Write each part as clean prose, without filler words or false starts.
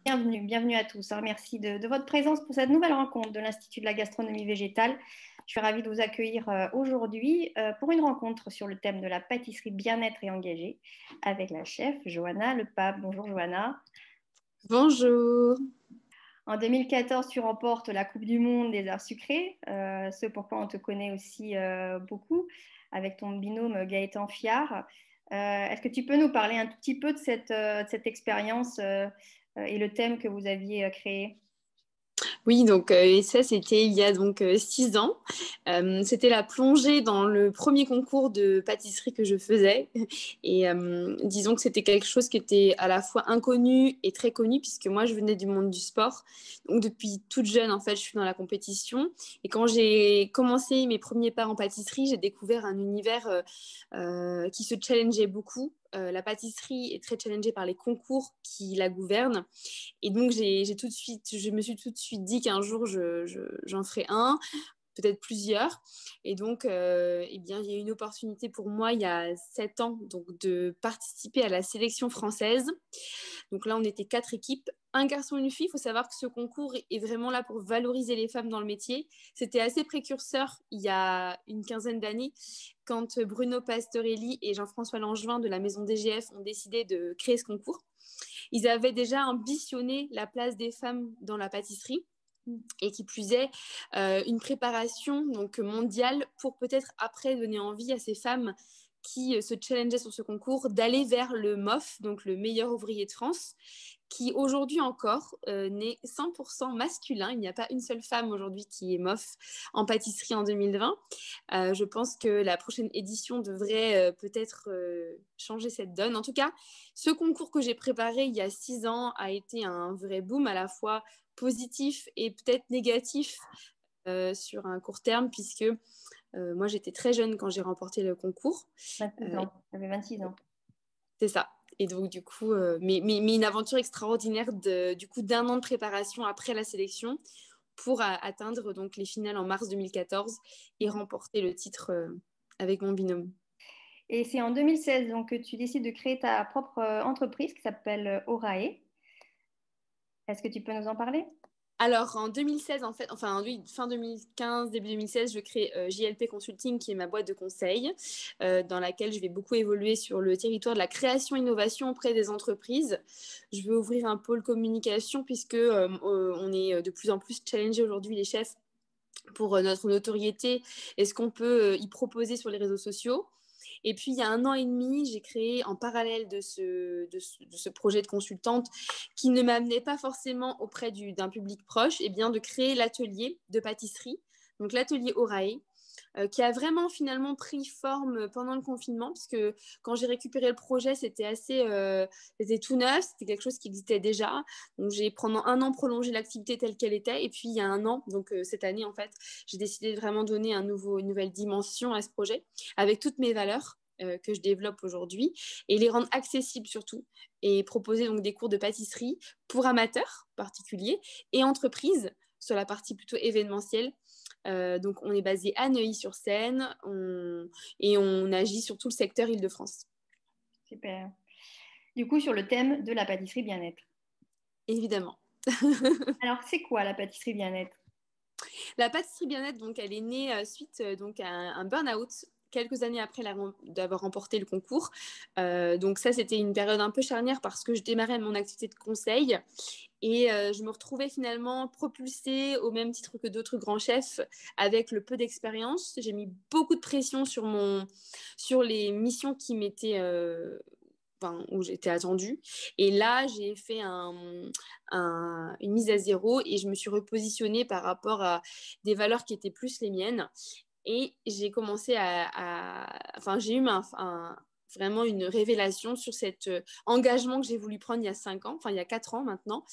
Bienvenue à tous, hein. Merci de votre présence pour cette nouvelle rencontre de l'Institut de la gastronomie végétale. Je suis ravie de vous accueillir aujourd'hui pour une rencontre sur le thème de la pâtisserie bien-être et engagée avec la chef Johanna Lepape. Bonjour Johanna. Bonjour. En 2014, tu remportes la Coupe du Monde des arts sucrés, ce pourquoi on te connaît aussi beaucoup avec ton binôme Gaëtan Fiard. Est-ce que tu peux nous parler un tout petit peu de cette expérience et le thème que vous aviez créé? Oui, donc et ça, c'était il y a donc 6 ans. C'était la plongée dans le premier concours de pâtisserie que je faisais. Et disons que c'était quelque chose qui était à la fois inconnu et très connu, puisque moi, je venais du monde du sport. Donc depuis toute jeune, en fait, je suis dans la compétition. Et quand j'ai commencé mes premiers pas en pâtisserie, j'ai découvert un univers qui se challengeait beaucoup. La pâtisserie est très challengée par les concours qui la gouvernent. Et donc, je me suis tout de suite dit qu'un jour, j'en ferai un, peut-être plusieurs. Et donc, eh bien, il y a eu une opportunité pour moi il y a 7 ans donc, de participer à la sélection française. Donc là, on était 4 équipes, un garçon et une fille. Il faut savoir que ce concours est vraiment là pour valoriser les femmes dans le métier. C'était assez précurseur il y a une quinzaine d'années quand Bruno Pastorelli et Jean-François Langevin de la maison DGF ont décidé de créer ce concours. Ils avaient déjà ambitionné la place des femmes dans la pâtisserie et qui plus est une préparation donc mondiale pour peut-être après donner envie à ces femmes qui se challengeaient sur ce concours d'aller vers le MOF, donc le meilleur ouvrier de France, qui aujourd'hui encore n'est 100% masculin. Il n'y a pas une seule femme aujourd'hui qui est MOF en pâtisserie en 2020. Je pense que la prochaine édition devrait peut-être changer cette donne. En tout cas, ce concours que j'ai préparé il y a 6 ans a été un vrai boom à la fois positif et peut-être négatif sur un court terme, puisque moi j'étais très jeune quand j'ai remporté le concours. 26 ans. J'avais 26 ans. C'est ça. Et donc, du coup, mais une aventure extraordinaire du coup, d'un an de préparation après la sélection pour atteindre donc, les finales en mars 2014 et remporter le titre avec mon binôme. Et c'est en 2016 donc, que tu décides de créer ta propre entreprise qui s'appelle Orae. Est-ce que tu peux nous en parler? Alors, en 2016, en fait, enfin, oui, fin 2015, début 2016, je crée JLP Consulting, qui est ma boîte de conseil, dans laquelle je vais beaucoup évoluer sur le territoire de la création-innovation auprès des entreprises. Je veux ouvrir un pôle communication, puisque on est de plus en plus challengé aujourd'hui, les chefs, pour notre notoriété et ce qu'on peut y proposer sur les réseaux sociaux. Et puis, il y a 1 an et demi, j'ai créé en parallèle de ce projet de consultante qui ne m'amenait pas forcément auprès d'un public proche, et bien de créer l'atelier de pâtisserie, donc l'atelier Orae, qui a vraiment finalement pris forme pendant le confinement, puisque quand j'ai récupéré le projet, c'était tout neuf, c'était quelque chose qui existait déjà. Donc j'ai pendant un an prolongé l'activité telle qu'elle était, et puis il y a un an, donc cette année en fait, j'ai décidé de vraiment donner une nouvelle dimension à ce projet, avec toutes mes valeurs que je développe aujourd'hui et les rendre accessibles surtout et proposer donc des cours de pâtisserie pour amateurs particuliers et entreprises sur la partie plutôt événementielle. Donc, on est basé à Neuilly-sur-Seine et on agit sur tout le secteur Île-de-France. Super. Du coup, sur le thème de la pâtisserie bien-être. Évidemment. Alors, c'est quoi la pâtisserie bien-être? La pâtisserie bien-être, donc, elle est née suite donc, à un burn-out quelques années après d'avoir remporté le concours. Donc ça, c'était une période un peu charnière parce que je démarrais mon activité de conseil et je me retrouvais finalement propulsée au même titre que d'autres grands chefs avec le peu d'expérience. J'ai mis beaucoup de pression sur les missions qui m'étaient... Enfin, où j'étais attendue. Et là, j'ai fait une mise à zéro et je me suis repositionnée par rapport à des valeurs qui étaient plus les miennes. Et j'ai commencé enfin, j'ai eu vraiment une révélation sur cet engagement que j'ai voulu prendre il y a 5 ans, enfin il y a 4 ans maintenant,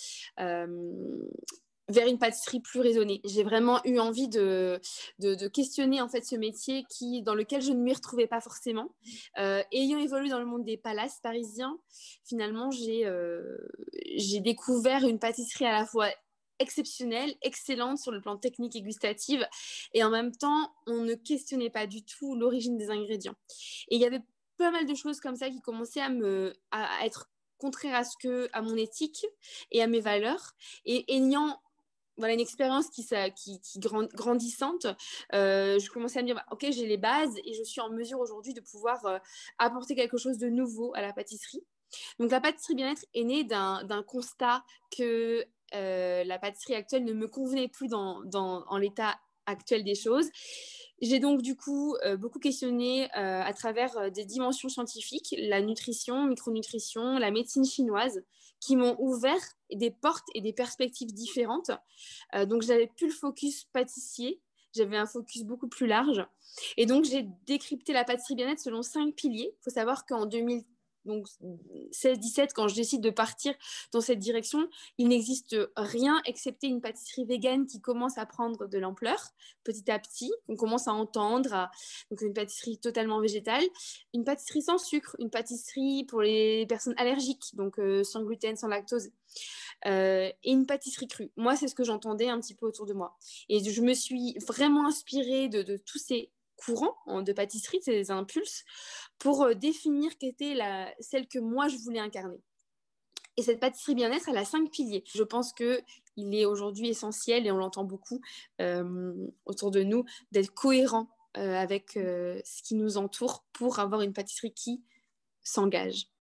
vers une pâtisserie plus raisonnée. J'ai vraiment eu envie de questionner en fait ce métier dans lequel je ne m'y retrouvais pas forcément. Ayant évolué dans le monde des palaces parisiens, finalement j'ai découvert une pâtisserie à la fois exceptionnelle, excellente sur le plan technique et gustatif, et en même temps, on ne questionnait pas du tout l'origine des ingrédients. Et il y avait pas mal de choses comme ça qui commençaient à être contraire à mon éthique et à mes valeurs. Et ayant voilà, une expérience grandissante, je commençais à me dire, ok, j'ai les bases et je suis en mesure aujourd'hui de pouvoir apporter quelque chose de nouveau à la pâtisserie. Donc la pâtisserie bien-être est née d'un constat que la pâtisserie actuelle ne me convenait plus en l'état actuel des choses. J'ai donc du coup beaucoup questionné à travers des dimensions scientifiques, la nutrition, micronutrition, la médecine chinoise, qui m'ont ouvert des portes et des perspectives différentes. Donc j'avais plus le focus pâtissier, j'avais un focus beaucoup plus large. Et donc j'ai décrypté la pâtisserie bien-être selon 5 piliers. Il faut savoir qu'en 2000 donc 16-17, quand je décide de partir dans cette direction, il n'existe rien excepté une pâtisserie végane qui commence à prendre de l'ampleur petit à petit. On commence à entendre donc une pâtisserie totalement végétale, une pâtisserie sans sucre, une pâtisserie pour les personnes allergiques, donc sans gluten, sans lactose. Et une pâtisserie crue. Moi, c'est ce que j'entendais un petit peu autour de moi. Et je me suis vraiment inspirée de tous ces courants de pâtisserie, ces impulses, pour définir quelle était celle que moi je voulais incarner. Et cette pâtisserie bien-être, elle a 5 piliers. Je pense qu'il est aujourd'hui essentiel, et on l'entend beaucoup autour de nous, d'être cohérent avec ce qui nous entoure pour avoir une pâtisserie qui s'engage.